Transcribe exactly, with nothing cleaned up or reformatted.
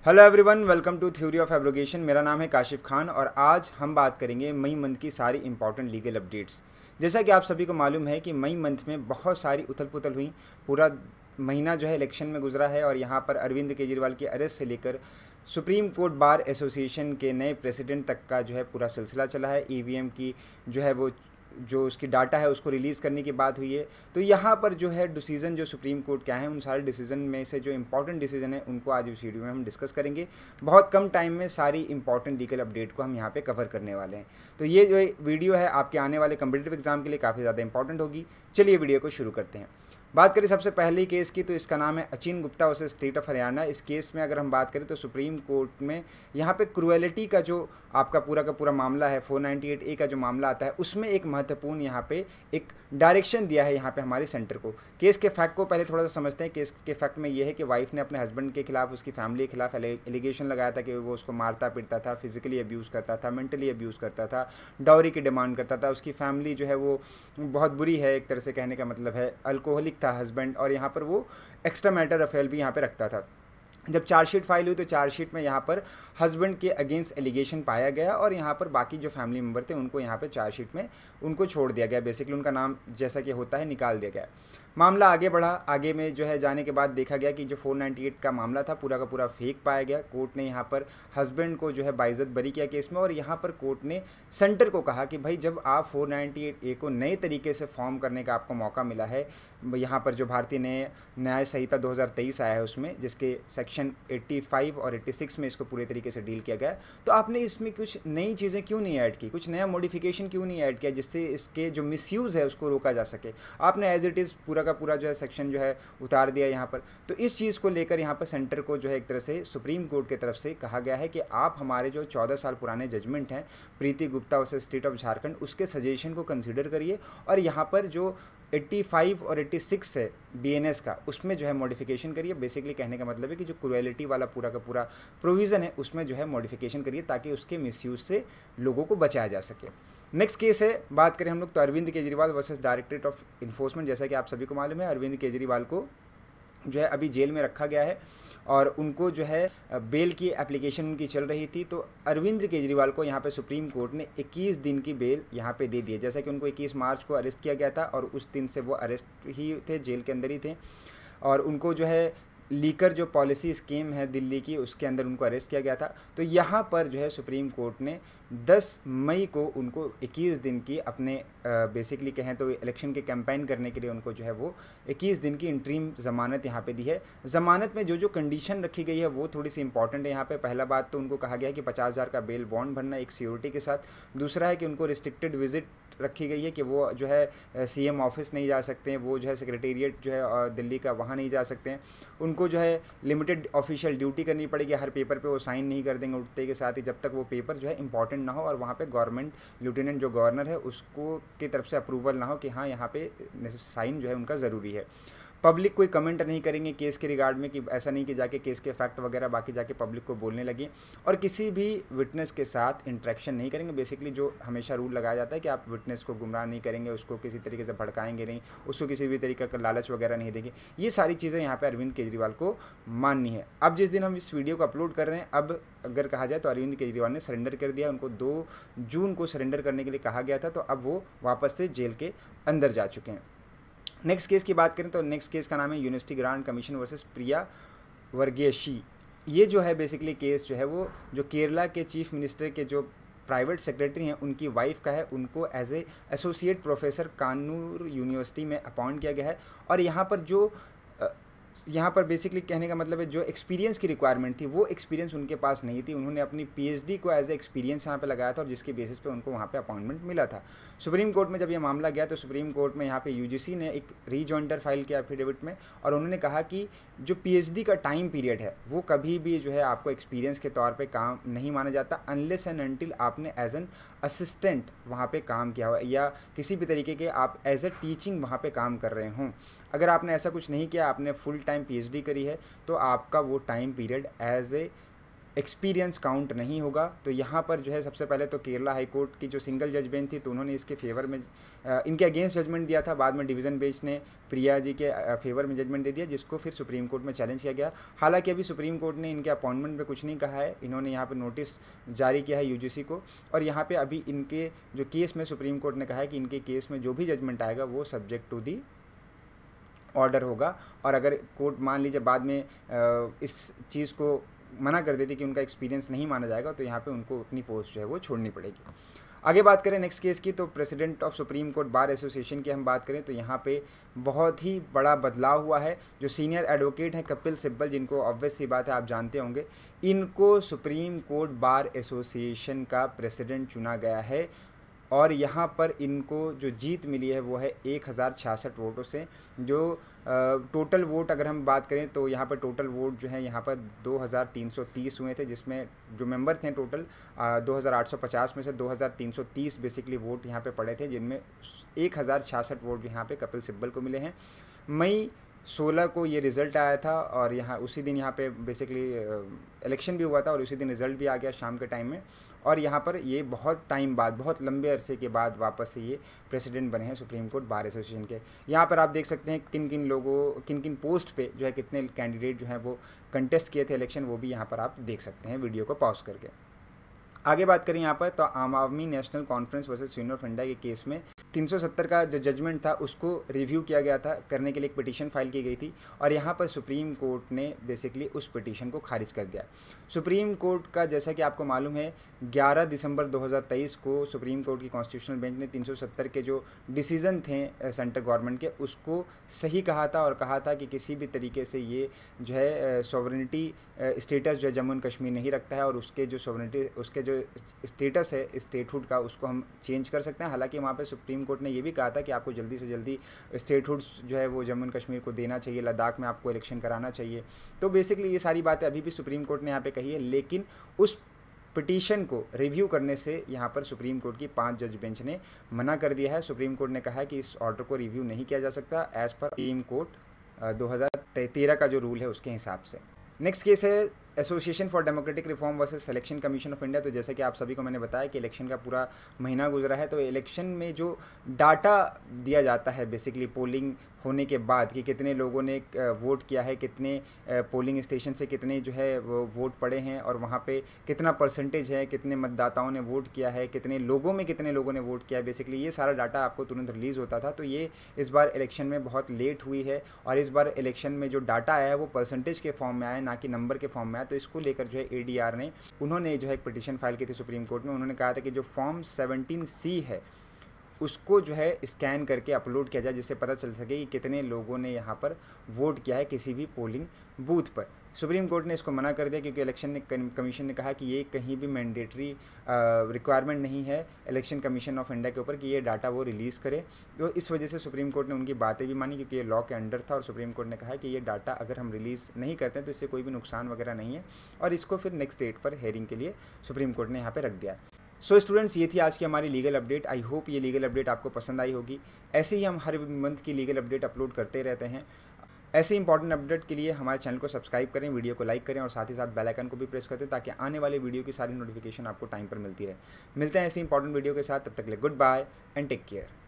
Hello everyone, welcome to theory of abrogation. मेरा नाम है काशिफ खान और आज हम बात करेंगे मई मंथ की सारी इंपॉर्टेंट लीगल अपडेट्स। जैसा कि आप सभी को मालूम है कि मई मंथ में बहुत सारी उथल पुथल हुई। पूरा महीना जो है इलेक्शन में गुजरा है और यहाँ पर अरविंद केजरीवाल के अरेस्ट से लेकर सुप्रीम कोर्ट बार एसोसिएशन के नए प्रेसिडेंट तक का जो है पूरा सिलसिला चला है। ईवीएम की जो है वो जो उसकी डाटा है उसको रिलीज़ करने की बात हुई है। तो यहाँ पर जो है डिसीज़न जो सुप्रीम कोर्ट क्या है, उन सारे डिसीज़न में से जो इंपॉर्टेंट डिसीज़न है उनको आज इस वीडियो में हम डिस्कस करेंगे। बहुत कम टाइम में सारी इंपॉर्टेंट लीगल अपडेट को हम यहाँ पे कवर करने वाले हैं। तो ये जो वीडियो है आपके आने वाले कम्पिटिटिव एग्जाम के लिए काफ़ी ज़्यादा इंपॉर्टेंट होगी। चलिए वीडियो को शुरू करते हैं। बात करें सबसे पहले केस की, तो इसका नाम है Achin Gupta versus state of Haryana. इस केस में अगर हम बात करें तो सुप्रीम कोर्ट में यहाँ पे क्रुएलिटी का जो आपका पूरा का पूरा मामला है, फोर नाइन्टी एट ए का जो मामला आता है, उसमें एक महत्वपूर्ण यहाँ पे एक डायरेक्शन दिया है यहाँ पे हमारे सेंटर को। केस के फैक्ट को पहले थोड़ा सा समझते हैं। केस के फैक्ट में ये है कि वाइफ ने अपने हस्बैंड के खिलाफ, उसकी फैमिली के खिलाफ एलिगेशन लगाया था कि वो उसको मारता पीटता था, फिजिकली अब्यूज़ करता था, मेंटली अब्यूज़ करता था, डाउरी की डिमांड करता था। उसकी फैमिली जो है वो बहुत बुरी है, एक तरह से कहने का मतलब है। अल्कोहलिक था हस्बैंड और यहाँ पर वो एक्स्ट्रा मैटर अफेयर भी यहाँ पे रखता था। जब चार्जशीट फाइल हुई तो चार्जशीट में यहाँ पर हस्बैंड के अगेंस्ट एलिगेशन पाया गया और यहाँ पर बाकी जो फैमिली मेम्बर थे उनको यहाँ पे चार्जशीट में उनको छोड़ दिया गया। बेसिकली उनका नाम जैसा कि होता है निकाल दिया गया। मामला आगे बढ़ा। आगे में जो है जाने के बाद देखा गया कि जो फोर नाइन्टी एट का मामला था पूरा का पूरा फेक पाया गया। कोर्ट ने यहाँ पर हस्बैंड को जो है बाइज्जत बरी किया केस में और यहाँ पर कोर्ट ने सेंटर को कहा कि भाई जब आप फोर नाइन्टी एट ए को नए तरीके से फॉर्म करने का आपको मौका मिला है, यहाँ पर जो भारतीय न्याय न्याय संहिता दो हज़ार तेईस आया है उसमें, जिसके सेक्शन पचासी और छियासी में इसको पूरे तरीके से डील किया गया, तो आपने इसमें कुछ नई चीज़ें क्यों नहीं ऐड की, कुछ नया मॉडिफिकेशन क्यों नहीं ऐड किया जिससे इसके जो मिसयूज़ है उसको रोका जा सके। आपने एज इट इज़ पूरा का पूरा जो है सेक्शन जो है उतार दिया यहाँ पर। तो इस चीज़ को लेकर यहाँ पर सेंटर को जो है एक तरह से सुप्रीम कोर्ट की तरफ से कहा गया है कि आप हमारे जो चौदह साल पुराने जजमेंट हैं Preeti Gupta versus state of Jharkhand, उसके सजेशन को कंसीडर करिए और यहाँ पर जो पचासी और छियासी है बीएनएस का, उसमें जो है मॉडिफिकेशन करिए। बेसिकली कहने का मतलब है कि जो क्रुएलिटी वाला पूरा का पूरा प्रोविज़न है उसमें जो है मॉडिफिकेशन करिए ताकि उसके मिसयूज से लोगों को बचाया जा सके। नेक्स्ट केस है, बात करें हम लोग तो Arvind Kejriwal versus directorate of enforcement. जैसा कि आप सभी को मालूम है अरविंद केजरीवाल को जो है अभी जेल में रखा गया है और उनको जो है बेल की एप्लीकेशन उनकी चल रही थी। तो अरविंद केजरीवाल को यहाँ पे सुप्रीम कोर्ट ने इक्कीस दिन की बेल यहाँ पे दे दी है। जैसा कि उनको इक्कीस मार्च को अरेस्ट किया गया था और उस दिन से वो अरेस्ट ही थे, जेल के अंदर ही थे और उनको जो है लीकर जो पॉलिसी स्कीम है दिल्ली की, उसके अंदर उनको अरेस्ट किया गया था। तो यहाँ पर जो है सुप्रीम कोर्ट ने दस मई को उनको इक्कीस दिन की अपने बेसिकली कहें तो इलेक्शन के कैंपेन करने के लिए उनको जो है वो इक्कीस दिन की इंटरीम ज़मानत यहाँ पे दी है। ज़मानत में जो जो कंडीशन रखी गई है वो थोड़ी सी इंपॉर्टेंट है यहाँ पे। पहला बात तो उनको कहा गया है कि पचास हज़ार का बेल बॉन्ड भरना एक सिक्योरिटी के साथ। दूसरा है कि उनको रिस्ट्रिक्टेड विजिट रखी गई है कि वो जो है सीएम ऑफिस नहीं जा सकते हैं, वो जो है सेक्रेटेरिएट जो है दिल्ली का वहाँ नहीं जा सकते हैं। उनको जो है लिमिटेड ऑफिशियल ड्यूटी करनी पड़ेगी, हर पेपर पे वो साइन नहीं कर देंगे उठते के साथ ही जब तक वो पेपर जो है इंपॉर्टेंट ना हो और वहाँ पे गवर्नमेंट लेफ्टिनेंट जो गवर्नर है उसको की तरफ से अप्रूवल ना हो कि हाँ यहाँ पे साइन जो है उनका ज़रूरी है। पब्लिक कोई कमेंट नहीं करेंगे केस के रिगार्ड में, कि ऐसा नहीं कि जाके केस के फैक्ट वगैरह बाकी जाके पब्लिक को बोलने लगे, और किसी भी विटनेस के साथ इंटरेक्शन नहीं करेंगे। बेसिकली जो हमेशा रूल लगाया जाता है कि आप विटनेस को गुमराह नहीं करेंगे, उसको किसी तरीके से भड़काएंगे नहीं, उसको किसी भी तरीके का लालच वगैरह नहीं देंगे। ये सारी चीज़ें यहाँ पर अरविंद केजरीवाल को माननी है। अब जिस दिन हम इस वीडियो को अपलोड कर रहे हैं, अब अगर कहा जाए तो अरविंद केजरीवाल ने सरेंडर कर दिया। उनको दो जून को सरेंडर करने के लिए कहा गया था, तो अब वो वापस से जेल के अंदर जा चुके हैं। नेक्स्ट केस की बात करें तो नेक्स्ट केस का नाम है university grant commission versus Priya Varghese. ये जो है बेसिकली केस जो है वो जो केरला के चीफ मिनिस्टर के जो प्राइवेट सेक्रेटरी हैं उनकी वाइफ का है। उनको as a associate professor Kannur university में अपॉइंट किया गया है और यहाँ पर जो यहाँ पर बेसिकली कहने का मतलब है जो एक्सपीरियंस की रिक्वायरमेंट थी वो एक्सपीरियंस उनके पास नहीं थी। उन्होंने अपनी पीएचडी को एज ए एक्सपीरियंस यहाँ पे लगाया था और जिसके बेसिस पे उनको वहाँ पे अपॉइंटमेंट मिला था। सुप्रीम कोर्ट में जब ये मामला गया तो सुप्रीम कोर्ट में यहाँ पे यूजीसी ने एक रीजॉइंटर फाइल किया एफिडेविट में और उन्होंने कहा कि जो पीएचडी का टाइम पीरियड है वो कभी भी जो है आपको एक्सपीरियंस के तौर पर काम नहीं माना जाता अनलेस एंड अनटिल आपने एज एन असिस्टेंट वहाँ पे काम किया हो या किसी भी तरीके के आप एज ए टीचिंग वहाँ पे काम कर रहे हों। अगर आपने ऐसा कुछ नहीं किया, आपने फुल टाइम पीएचडी करी है, तो आपका वो time period as a experience count नहीं होगा। तो यहाँ पर जो है सबसे पहले तो केरला हाई कोर्ट की जो सिंगल जज बेंच थी तो उन्होंने इसके फेवर में इनके अगेंस्ट जजमेंट दिया था। बाद में डिवीज़न बेंच ने प्रिया जी के फेवर में जजमेंट दे दिया, जिसको फिर सुप्रीम कोर्ट में चैलेंज किया गया। हालांकि अभी सुप्रीम कोर्ट ने इनके अपॉइंटमेंट पे कुछ नहीं कहा है, इन्होंने यहाँ पर नोटिस जारी किया है यूजीसी को, और यहाँ पे अभी इनके जो केस में सुप्रीम कोर्ट ने कहा है कि इनके केस में जो भी जजमेंट आएगा वो सब्जेक्ट टू दी ऑर्डर होगा। और अगर कोर्ट मान लीजिए बाद में इस चीज़ को मना कर देती कि उनका एक्सपीरियंस नहीं माना जाएगा, तो यहाँ पे उनको अपनी पोस्ट जो है वो छोड़नी पड़ेगी। आगे बात करें नेक्स्ट केस की, तो president of supreme court bar association की हम बात करें तो यहाँ पे बहुत ही बड़ा बदलाव हुआ है। जो सीनियर एडवोकेट हैं कपिल सिब्बल, जिनको ऑब्वियस सी बात है आप जानते होंगे, इनको सुप्रीम कोर्ट बार एसोसिएशन का प्रेसिडेंट चुना गया है। और यहाँ पर इनको जो जीत मिली है वो है एक हज़ार छियासठ वोटों से। जो टोटल वोट अगर हम बात करें तो यहाँ पर टोटल वोट जो है यहाँ पर दो हज़ार तीन सौ तीस हुए थे, जिसमें जो मेंबर थे टोटल दो हज़ार आठ सौ पचास में से दो हज़ार तीन सौ तीस बेसिकली वोट यहाँ पे पड़े थे, जिनमें एक हज़ार छियासठ वोट यहाँ पे कपिल सिब्बल को मिले हैं। मई सोलह को ये रिज़ल्ट आया था और यहाँ उसी दिन यहाँ पे बेसिकली इलेक्शन भी हुआ था और उसी दिन रिज़ल्ट भी आ गया शाम के टाइम में। और यहाँ पर ये बहुत टाइम बाद, बहुत लंबे अरसे के बाद वापस से ये प्रेसिडेंट बने हैं सुप्रीम कोर्ट बार एसोसिएशन के। यहाँ पर आप देख सकते हैं किन किन लोगों किन किन पोस्ट पे जो है कितने कैंडिडेट जो हैं वो कंटेस्ट किए थे इलेक्शन, वो भी यहाँ पर आप देख सकते हैं वीडियो को पॉज करके। आगे बात करें यहाँ पर तो आम आदमी national conference versus union of India के केस में तीन सौ सत्तर का जो जजमेंट था उसको रिव्यू किया गया था, करने के लिए एक पिटीशन फाइल की गई थी और यहाँ पर सुप्रीम कोर्ट ने बेसिकली उस पिटीशन को खारिज कर दिया। सुप्रीम कोर्ट का जैसा कि आपको मालूम है ग्यारह दिसंबर दो हज़ार तेईस को सुप्रीम कोर्ट की कॉन्स्टिट्यूशनल बेंच ने तीन सौ सत्तर के जो डिसीज़न थे सेंट्रल गवर्नमेंट के उसको सही कहा था और कहा था कि किसी भी तरीके से ये जो है सॉवरेनिटी स्टेटस जो है जम्मू एंड कश्मीर नहीं रखता है और उसके जो सॉवरेनिटी उसके जो स्टेटस है स्टेटहुड का उसको हम चेंज कर सकते हैं। हालांकि वहाँ पे सुप्रीम कोर्ट ने ये भी कहा था कि आपको जल्दी से जल्दी स्टेटहुड जो है वो जम्मू एंड कश्मीर को देना चाहिए, लद्दाख में आपको इलेक्शन कराना चाहिए। तो बेसिकली ये सारी बातें अभी भी सुप्रीम कोर्ट ने यहाँ पे कही है, लेकिन उस पिटीशन को रिव्यू करने से यहाँ पर सुप्रीम कोर्ट की पांच जज बेंच ने मना कर दिया है। सुप्रीम कोर्ट ने कहा है कि इस ऑर्डर को रिव्यू नहीं किया जा सकता एज पर सुप्रीम कोर्ट दो हज़ार तेरह का जो रूल है उसके हिसाब से। नेक्स्ट केस है association for democratic reform versus selection commission of India. तो जैसे कि आप सभी को मैंने बताया कि इलेक्शन का पूरा महीना गुजरा है, तो इलेक्शन में जो डाटा दिया जाता है बेसिकली पोलिंग होने के बाद कि कितने लोगों ने वोट किया है, कितने पोलिंग स्टेशन से कितने जो है वो वोट पड़े हैं और वहाँ पे कितना परसेंटेज है, कितने मतदाताओं ने वोट किया है, कितने लोगों में कितने लोगों ने वोट किया है, बेसिकली ये सारा डाटा आपको तुरंत रिलीज़ होता था। तो ये इस बार इलेक्शन में बहुत लेट हुई है और इस बार इलेक्शन में जो डाटा आया है वो परसेंटेज के फॉर्म में आया, ना कि नंबर के फॉर्म में आया। तो इसको लेकर जो है ए डी आर ने उन्होंने जो है एक पिटीशन फाइल की थी सुप्रीम कोर्ट में। उन्होंने कहा था कि जो फॉर्म सेवनटीन सी है उसको जो है स्कैन करके अपलोड किया जाए, जिससे पता चल सके कि कितने लोगों ने यहाँ पर वोट किया है किसी भी पोलिंग बूथ पर। सुप्रीम कोर्ट ने इसको मना कर दिया क्योंकि इलेक्शन कमीशन ने कहा कि ये कहीं भी मैंडेटरी रिक्वायरमेंट नहीं है इलेक्शन कमीशन ऑफ इंडिया के ऊपर कि ये डाटा वो रिलीज़ करे। तो इस वजह से सुप्रीम कोर्ट ने उनकी बातें भी मानी क्योंकि ये लॉ के अंडर था और सुप्रीम कोर्ट ने कहा कि ये डाटा अगर हम रिलीज़ नहीं करते हैं तो इससे कोई भी नुकसान वगैरह नहीं है और इसको फिर नेक्स्ट डेट पर हेयरिंग के लिए सुप्रीम कोर्ट ने यहाँ पर रख दिया। सो स्टूडेंट्स, ये थी आज की हमारी लीगल अपडेट। आई होप ये लीगल अपडेट आपको पसंद आई होगी। ऐसे ही हम हर मंथ की लीगल अपडेट अपलोड करते रहते हैं। ऐसे इंपॉर्टेंट अपडेट के लिए हमारे चैनल को सब्सक्राइब करें, वीडियो को लाइक करें और साथ ही साथ बेल आइकन को भी प्रेस कर दें ताकि आने वाले वीडियो की सारी नोटिफिकेशन आपको टाइम पर मिलती रहे। मिलते हैं ऐसे इंपॉर्टेंट वीडियो के साथ, तब तक के लिए good bye and take care.